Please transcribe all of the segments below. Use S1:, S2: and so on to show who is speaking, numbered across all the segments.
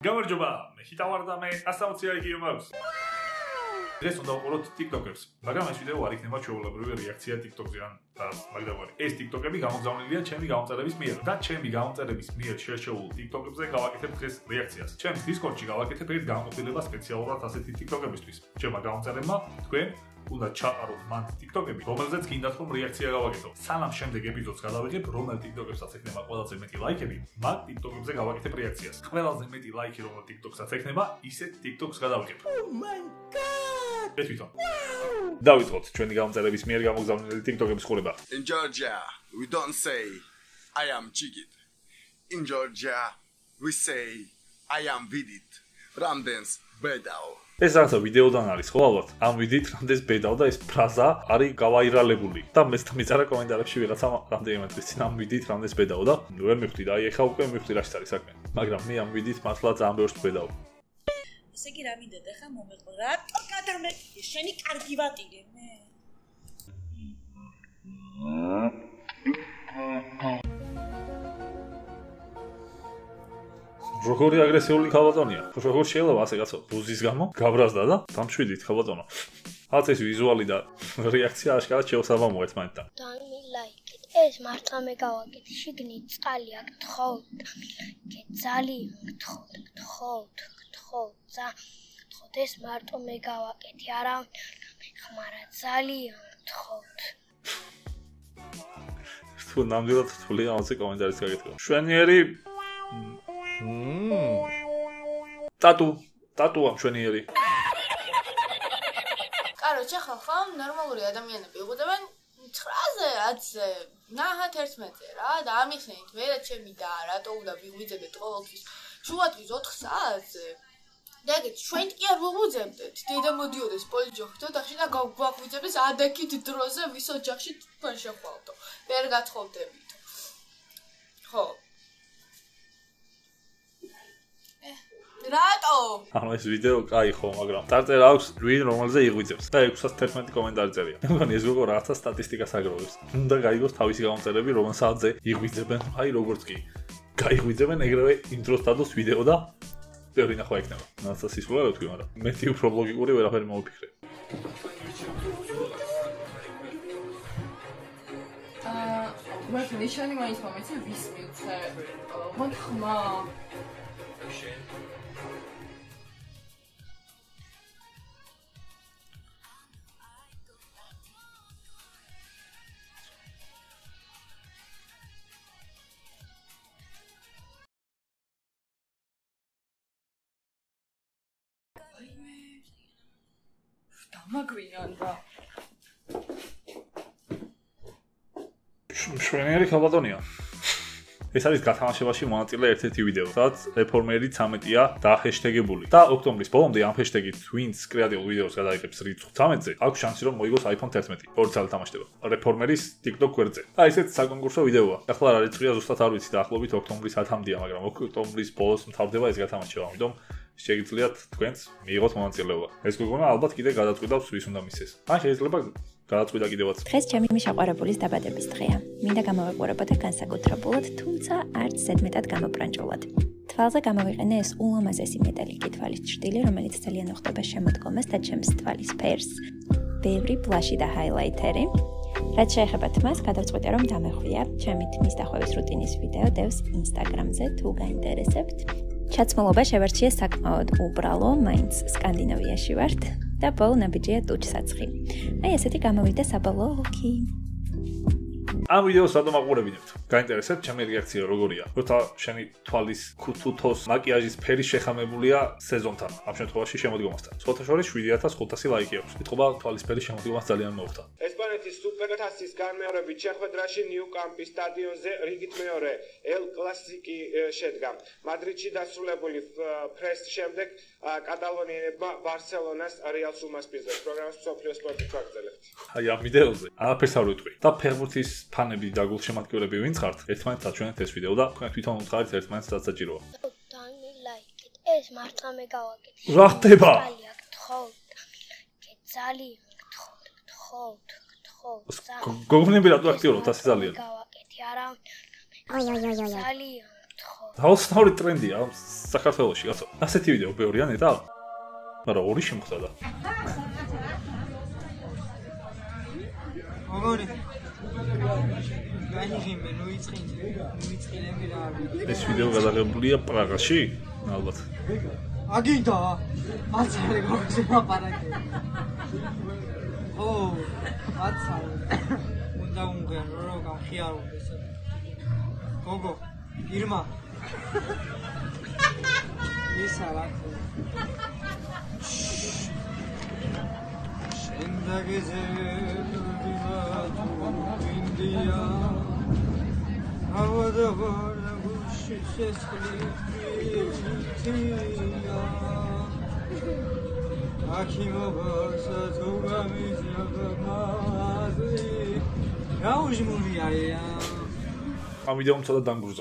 S1: გამარჯობა, მე ხიტავარ და მე 160 ლაიქი მაქვს. დღეს უნდა ვყუროთ TikTok-ებს, მაგრამ ეს ვიდეო არ იქნება ჩვეულებრივი რეაქცია TikTok-ზე ან მაგდაგვარი. ეს TikTok-ები გამოგზავნილია ჩემი გამომწერების მიერ და ჩემი გამომწერების მიერ შერჩეულ TikTok-ებზე გავაკეთებ დღეს რეაქციას. ჩემს Discord-ში გავაკეთებ ერთ განყოფილება სპეციალურად ასეთი TikTok-ებისთვის. ჩემმა გამომწერებმა თქვენ უნდა ჩაყაროთ მან TikTok-ები, რომელზეც გინდათ რომ რეაქცია გავაკეთო. სანამ შემდეგ ეპიზოდს გადავიღებ, რომელ TikTok-ესაც ექნება ყველაზე მეტი ლაიქები, მაგ TikTok-ებზე გავაკეთებ რეაქციას. ყველაზე მეტი ლაიქი რომელ TikTok-საც ექნება, ისეთ TikTok-ს გადავიღებ. Oh my god! ეს თვითონ. დავიწყოთ ჩვენი გამომწერების მიერ გამოგზავნილი TikTok-ების ყურება.
S2: In Georgia, we don't say I am Chigit. In Georgia, we say I am Vidit. Ramdens Bedao.
S1: ეს რაღაცა ვიდეოდან არის, ხო ალბათ? ამ ვიდით რამდენს ბედავ და ეს ფრაზა არის გავაირალებული. და მეც მიწერა კომენტარებში ვიღაცა რამდენიმე დღის წინ ამ ვიდით რამდენს ბედავ და ვერ მივხვდი და აი ეხა უკვე მივხვდი რა არის საქმე. მაგრამ მე ამ ვიდით მართლა ძალიან ბევრს ბედავ.
S3: ესე იგი რა მინდოდა ხა მომეყო რა? კადრმე შენი კარგი ვატირე მე.
S1: როგორი აგრესიული ქალბატონია. როგორ შეიძლება ასე კაცო ბუზის გამო გაბრაზდა და დამშვიდით ქალბატონო. ალბათ ეს ვიზუალი და რეაქცია აშკარად შეუსაბამოა ერთმანეთთან.
S4: Don't like it. ეს მართლა მე გავაკეთე. შიგნით წყალი აქ გთხოვ. ძალიან გთხოვ. ეს მარტო მე გავაკეთე. არა ხმარა ძალიან გთხოვ.
S1: თუ ნამდვილად რთული ამაზე კომენტარიც გაკეთე. შვენიერი ტატუ ამშვენიერი.
S5: Короче, ხალხო, ნორმალური ადამიანები იყვნენ 9-ზე, 10-ზე, ნაჰათ 11-ზე რა და ამიხსენით მე რა ჩემი და რატო უნდა ვიღვიძებდეთ ყოველთვის შუადღის 4 საათზე. და ეგეთ ჩვენ კი არ ვუღვიძებდეთ. დედა მოდიოდეს პოლიჯოხთო და ხშირად გვაგვიძებდეს ადექით დროზე ვის ოჯახში თქვენ შეხვალთო. ვერ გათხოვდებით. ხო. რატო?
S1: ანუ ეს ვიდეო კაი ხო, მაგრამ წარწერა აქვს ვინ რომელზე იღვიძებს და 611 კომენტარი წერია. მე მგონი ეს გოგო რაღაცა სტატისტიკას აგროვებს. უნდა გაიგოს თავისი გამომწერები რომელ საათზე იღვიძებენ, აი როგორც კი. გაიღვიძებენ ეგრევე იმ დროს დადოს ვიდეო და ბევრი ნახვა იქნება. რაღაცა სისხლია რა თქვი, მაგრამ მეტი უფრო ლოგიკური ვერაფერი მოვიფიქრე.
S5: მე ნიშანი მაინც მომეცი ვის მივცე. მან ხმა დამაგვიანდა.
S1: შვენიერი ქალბატონია. ეს არის გათამაშებაში მონაწილე ერთ-ერთი ვიდეო, სადაც რეფორმერი 13-ია და ჰეშტეგებული. და ოქტომბრის ბოლომდე ამ ჰეშტეგით ვინც კრეატიულ ვიდეოს გადაიღებს რიცხვ 13-ზე, აქვს შანსი რომ მოიგოს iPhone 11. 2 წელი თამაშდება. რეფორმერის TikTok გვერდზე. და ესეც საკონკურსო ვიდეოა. ახლა რა რიცხვია ზუსტად არ ვიცი და ახლობით ოქტომბრის 10-მდეა, მაგრამ ოქტომბრის ბოლოს მთავრდება ეს გათამაშება, ამიტომ შეგიძლიათ თქვენც მიიღოთ მონაწილეობა. ეს გოგონა ალბათ კიდე გადაწყვიტავს ვის უნდა მისცეს. ან შეიძლება გადაწყვიტა კიდევაც.
S6: დღეს ჩემი შეყვარებულის დაბადების დღეა. მინდა გამოვიყურებოდე განსაკუთრებულად, თუმცა არც ზედმეტად გამობრანჭულად. თვალზე გამოვიყენე ეს ულამაზესი მეტალიკი თვალის ჭრილი, რომელიც ძალიან უხდება შემოდგომას და ჩემს თვალის ფერს. ბევრი ბლაში და ჰაილაიტერი. რაც შეეხება თმას, გადავწყვიტე რომ დამეხვია. ჩემი თმის დახვევის რუტინის ვიდეო დევს Instagram-ზე, თუ გაინტერესებთ. ჩაცმულობა შევარჩიე საკმაოდ უბრალო, მაინც სკანდინავიაში ვართ და ბოლო ნაბიჯია ტუჩსაცხი. აი ესეთი გამოვიდა საბოლოო ლუკი.
S1: ამ ვიდეოს რატომ აყურებინებთ? გაინტერესებთ ჩემი რეაქცია როგორია? როცა შენი თვალის ქუთუთოს მაკიაჟის ფერი შეხამებულია სეზონთან, ამ შემთხვევაში შემოდგომასთან. სხვათა შორის 7500 ლაიქი აქვს. ეთქობა თვალის ფერის შემოდგომას ძალიან მოხდა.
S7: ესპანეთის სუპერთასის განმეორებით შეხვედრაში ნიუ-კამპის სტადიონზე რიგით მეორე ელ კლასიკი შედგა. მადრიდში დასრულებული ფრესს შემდეგ კატალონიელებმა ბარსელონას რეალს უმასპინძლეს. პროგრამას მსოფლიო სპორტით ვაგრძელებთ.
S1: აი ამ ვიდეოზე არაფერს არ ვიტყვი. და ფეხბურთის ფანები და გულშემატკივრები ვინც ხართ, ერთმანეთს აჩვენეთ ეს ვიდეო და თქვენ თვითონ უთხარით ერთმანეთს რაც საჭიროა.
S4: Don't like it. ეს მართლა მე გავაკეთე.
S1: რა ხდება?
S4: ძალიან გთხოვ.
S1: გოგონები რატო აქტიურობთ ასე ძალიან?
S4: გავაკეთე, არა. ძალიან
S1: დაუსწავლი ტრენდია საქართველოში, კაცო. ასეთი ვიდეო ბევრია ნეტა. მაგრამ ორი შემხვდა.
S8: მოგონი. განიღიმე, ნუიწყილები რა არის.
S1: ეს ვიდეო გადაღებულია პრაღაში, ალბათ.
S8: აგინდა. მაცარე გოგზელაპარაკე. ო, მაცარე. უნდა უმღერო, რომ გამხიარდეს. გოგო, ირმა. ისა რა. შენდაგეზე ინდია ავადაბარ გუში შესხლია აქიმობასა თუგამიზაბამაზი რაუჟმურია
S1: ამ ვიდეომ ცოტა დამგურძა.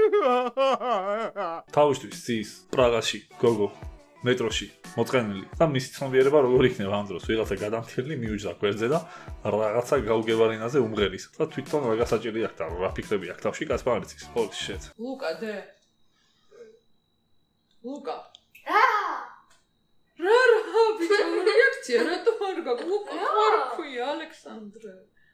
S1: თავისთვის ის პრაღაში გოგო მეტროში მოწყენილი და მისი ცნობიერება როგორ იქნება ამ დროს ვიღაცა გადამთელი მიუჯდა გვერდზე და რაღაცა გაუგებარინაზე უმღერის და თვითონ რა გასაჭირი აქვს და რა ფიქრები აქვს თავში კაცმა არ იცის. Holy shit.
S5: ლუკა დე. ლუკა. რა ბიჭო რეაქცია რატო არ გაქვს ლუკა არ ქვია ალექსანდრე.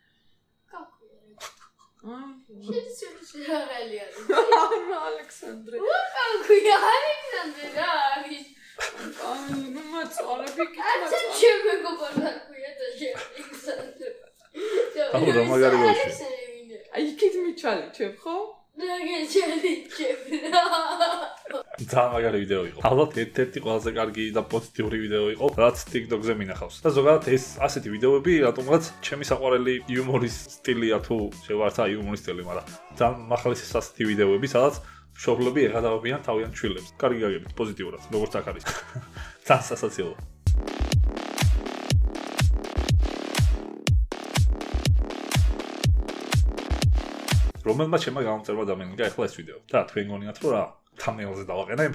S9: შეიძლება რეალია.
S5: რა ალექსანდრე.
S9: ლუკა ქვია ალექსანდრე რა არის.
S5: აი, ნუ მაწოლები კი.
S9: აჩა შემეგობარ ქვია და ალექსანდრე.
S1: აუ რა მაგარი გოჩი.
S5: აი, იქით მიჩალი ჩემ ხო?
S9: რა გეჩალი ჩემ რა.
S1: ძალიან მაგარი ვიდეო იყო. ალბათ ერთ-ერთი ყველაზე კარგი და პოზიტიური ვიდეო იყო, რაც TikTok-ზე მინახავს. და ზოგადად ეს ასეთი ვიდეოები რატომღაც ჩემი საყვარელი იუმორის სტილია თუ შევარცა იუმორის სტილი, მაგრამ ძალიან მახალეს ასეთი ვიდეოები, სადაც მშობლები ეღადავებიან თავიანთ შვილებს. კარგი გაგებით, პოზიტიურად, როგორც აქ არის. ძალიან სასაცილო. რომელმა ჩემმა გამომწერმა დამენიგა ახლა ეს ვიდეო. და თქვენ გონიათ რომ რა thumbnail-ზე დავაყენებ?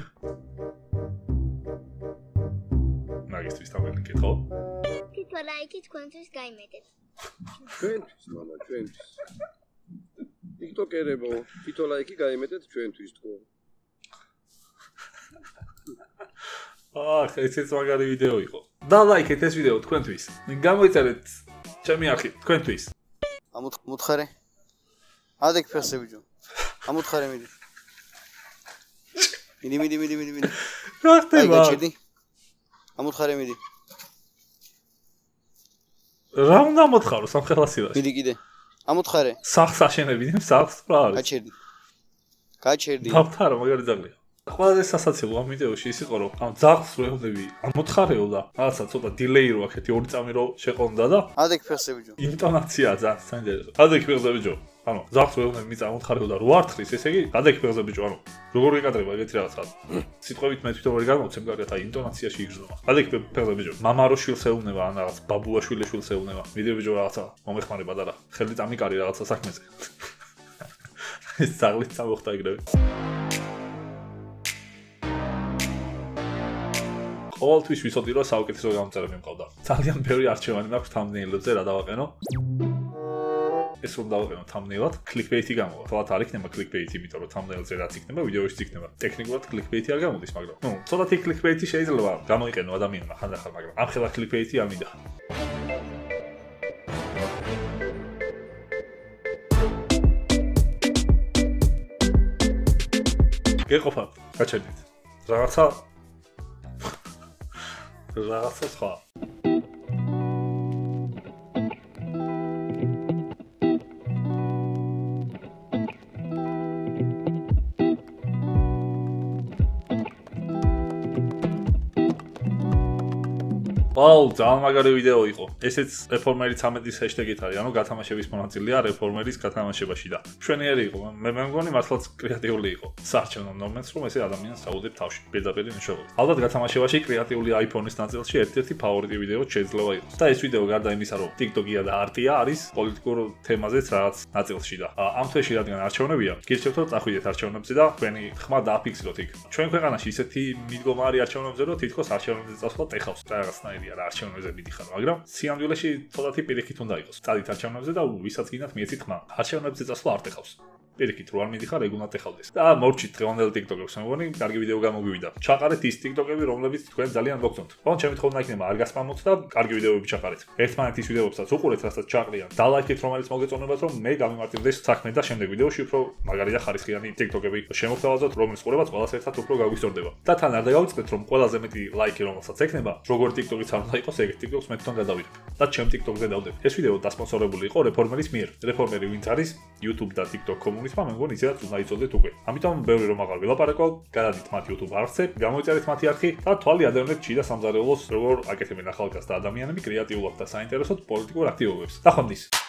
S1: მაგისტრის thumbnail-ი ხო?
S4: თვითონ ლაიკი თქვენთვის გაიმეტეთ.
S10: ჩვენთვის, მამა, ჩვენთვის. TikTok-ერებო, თვითონ ლაიკი გაიმეტეთ ჩვენთვის თქო.
S1: ეს მაგარი ვიდეო იყო. და ლაიქეთ ეს ვიდეო თქვენთვის. გამოიწერეთ ჩემი არხი თქვენთვის.
S11: ამოთხარე. ადეკ ფესებიჯო. ამოთხარე მიდი. მიდი.
S1: რა ხდება?
S11: ამოთხარე მიდი.
S1: რა უნდა მოთხარო სამხელასილაში?
S11: მიდი კიდე. ამოთხარე.
S1: სახს აშენებინებ, სახს რა არის?
S11: გაჩერდი.
S1: დავთარო მაგარი ძაღლია. ყველაზე სასაცილო ამ ვიდეოში ის იყო რომ ამ ძაღლს ვეუბნები ამოთხარეო და რაღაცა ცოტა დილეი რო აქეთი 2 წამი რო შეყონდა და
S11: ადეკ ფესებიჯო.
S1: ინტონაცია ძალიან საინტერესო. ადეკ ფესებიჯო. ანუ ძაღლს ვეუბნები მიწა ამოთხარეო და რო ართხრის, ესე იგი ადეკ ფესებიჯო, ანუ როგორ ეკადრება ეგეთი რაღაცა. სიტყვებით მე თვითონ ვერ გამოვცემ კარგად, აი ინტონაციაში იგრძნობა. ადეკ ფესებიჯო. მამა რო შვილს ეუბნება, ან რაღაც ბაბუაშვილი შვილს ეუბნება. მიდევიჯო რაღაცა მომეხმარება და რა. ხელი წამიკარი რაღაცა საქმეზე. ეს ძაღლით წამოხდა ეგრევე. ყოველთვის ვიცოდი რომ საუკეთესო გამომწერები მყავდა. ძალიან ბევრი არჩევანი მაქვს thumbnail-ებზე რა დავაყენო. ეს რომ დავაყენო thumbnail-ად, clickbait-ი გამოვა. თვალთ არ იქნება clickbait-ი, იმიტომ რომ thumbnail-ზე რაც იქნება, ვიდეოშიც იქნება. ტექნიკურად clickbait-ი არ გამოდის, მაგრამ ნუ, ცოტათი clickbait-ი შეიძლება გამოიყენო ადამიანმა ხანდახან, მაგრამ ამხელა clickbait-ი არ მინდა. გეყოფათ, გაჩერდით. რაღაცა სხვა. ვაუ, ძალიან მაგარი ვიდეო იყო. ესეც რეფორმერი 13-ის ჰეშტეგით არის, ანუ გათამაშების მონაწილეა რეფორმერის გათამაშებაში და მშვენიერი იყო. მე მგონი მართლაც კრეატიული იყო. საარჩევნო ნორმენს რომ ესე ადამიანს საუდებ თავში, პირდაპირ მნიშვნელობით. ალბათ გათამაშებაში კრეატიული iPhone-ის ნაწილში ერთ-ერთი ფავორიტი ვიდეო შეიძლება იყოს. და ეს ვიდეო გარდა იმისა, რომ TikTok-ია და არტია, არის პოლიტიკურ თემაზეც რაღაც ნაწილში და ამ თვეში რადგან არჩევნებია, გირჩევთ რომ წახვიდეთ არჩევნებზე და თქვენი ხმა დააფიქსიროთ იქ. ჩვენ ქვეყანაში ისეთი მიდგომა არის არჩევნებზე, რომ თითქოს არჩევნებზე წასვლა ტეხავს რაღაცნაირი არა არჩევნებზე მიდიხარ, მაგრამ სიამდვილეში ცოტათი პირიქით უნდა იყოს. წადით არჩევნებზე და ვისაც გინდათ მიეცით ხმა. არჩევნებზე წასვლა არ ტეხავს. პირიქით რო არ მიდიხარ ეგუნად ეხავდეს. და მორჩით დღევანდელ TikTok-ებს, მეგონი, კარგი ვიდეო გამოგვივიდა. ჩაყარეთ ის TikTok-ები, რომლებიც თქვენ ძალიან მოგწონთ. თქო, ჩემი თხოვნა იქნება არ გასპამოთ და კარგი ვიდეოები ჩაყარეთ. ერთმანეთის ვიდეოებსაც უყურეთ, რასაც ჩაყრიან. და ლაიქით, რომელიც მოგეწონებათ, რომ მე გამიმარტივდეს საქმე და შემდეგ ვიდეოში უფრო მაგარი და ხარისხიანი TikTok-ები შემოგთავაზოთ, რომლის ყურებაც ყველას ერთად უფრო გაგვისწორდება. და თან არ დავიწყეთ, რომ ყველაზე მეტი ლაიქი რომელსაც ექნება, როგორ TikTok-იც არ უნდა იყოს, ეგ TikTok-ს მე თვითონ გადავიდებ. და ჩემ TikTok-ზე დავდებ. ეს ვიდეო დასპონსორებული იყო რეფორმერის მიერ. რეფორმერი ვინც არის YouTube და TikTok კომუნისტმა, მე მგონი ისედაც უნდა იწოდეთ უკვე. ამიტომ ბევრი რომ აღარ ვილაპარაკო, გადადით მათ YouTube არხზე, გამოიწერეთ მათი არხი და თვალი ადევნეთ ჩი და სამზარეულოს, როგორ აკეთებენ ახალგაზრდა ადამიანები კრეატიულად და საინტერესოდ პოლიტიკურ აქტივობებს. ნახვამდის.